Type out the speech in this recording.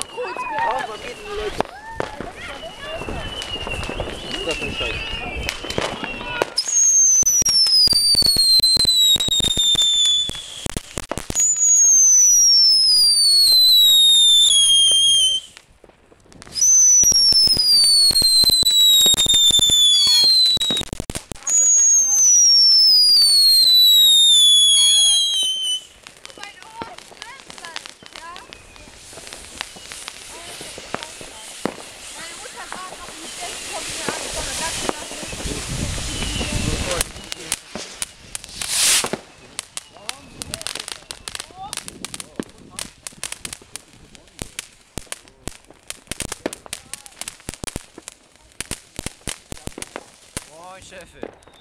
Auf, was geht denn, Leute? Was ist das für ein Scheiß? Moin, Chefin.